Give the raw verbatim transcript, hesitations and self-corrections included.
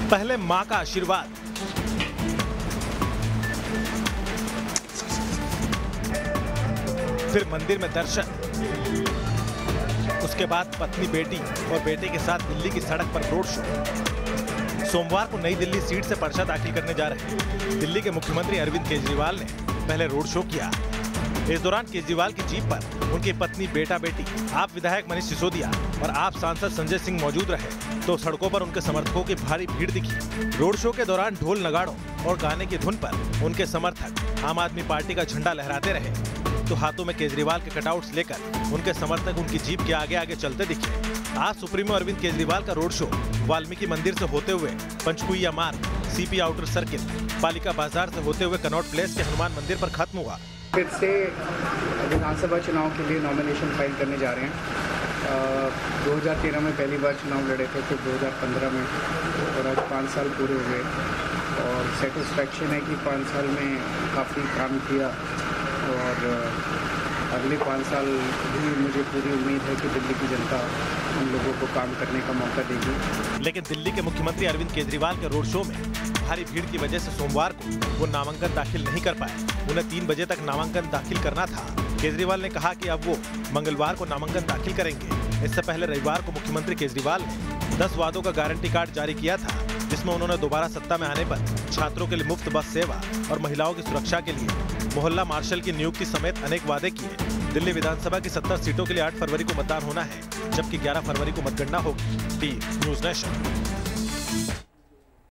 पहले मां का आशीर्वाद, फिर मंदिर में दर्शन, उसके बाद पत्नी बेटी और बेटे के साथ दिल्ली की सड़क पर रोड शो। सोमवार को नई दिल्ली सीट से पर्चा दाखिल करने जा रहे दिल्ली के मुख्यमंत्री अरविंद केजरीवाल ने पहले रोड शो किया। इस दौरान केजरीवाल की जीप पर उनकी पत्नी, बेटा बेटी, आप विधायक मनीष सिसोदिया और आप सांसद संजय सिंह मौजूद रहे तो सड़कों पर उनके समर्थकों की भारी भीड़ दिखी। रोड शो के दौरान ढोल नगाड़ों और गाने की धुन पर उनके समर्थक आम आदमी पार्टी का झंडा लहराते रहे तो हाथों में केजरीवाल के कटआउट्स लेकर उनके समर्थक उनकी जीप के आगे आगे चलते दिखे। आज सुप्रीमो अरविंद केजरीवाल का रोड शो वाल्मीकि मंदिर से होते हुए पंचकुइया मार्ग, सीपी आउटर सर्किल, पालिका बाजार से होते हुए कनॉट प्लेस के हनुमान मंदिर पर खत्म हुआ। फिर से विधानसभा चुनाव के लिए नॉमिनेशन फाइल करने जा रहे हैं। दो हज़ार तेरह में पहली बार चुनाव लड़े थे, फिर दो हज़ार पंद्रह में, और आज पाँच साल पूरे हुए और सेटिस्फैक्शन है कि पाँच साल में काफ़ी काम किया और अगले पाँच साल भी मुझे पूरी उम्मीद है कि दिल्ली की जनता हम लोगों को काम करने का मौका देगी। लेकिन दिल्ली के मुख्यमंत्री अरविंद केजरीवाल के रोड शो में भारी भीड़ की वजह से सोमवार को वो नामांकन दाखिल नहीं कर पाए। उन्हें तीन बजे तक नामांकन दाखिल करना था। केजरीवाल ने कहा कि अब वो मंगलवार को नामांकन दाखिल करेंगे। इससे पहले रविवार को मुख्यमंत्री केजरीवाल ने दस वादों का गारंटी कार्ड जारी किया था, जिसमें उन्होंने दोबारा सत्ता में आने पर छात्रों के लिए मुफ्त बस सेवा और महिलाओं की सुरक्षा के लिए मोहल्ला मार्शल की नियुक्ति समेत अनेक वादे किए। दिल्ली विधानसभा की सत्तर सीटों के लिए आठ फरवरी को मतदान होना है, जबकि ग्यारह फरवरी को मतगणना होगी। T News nation.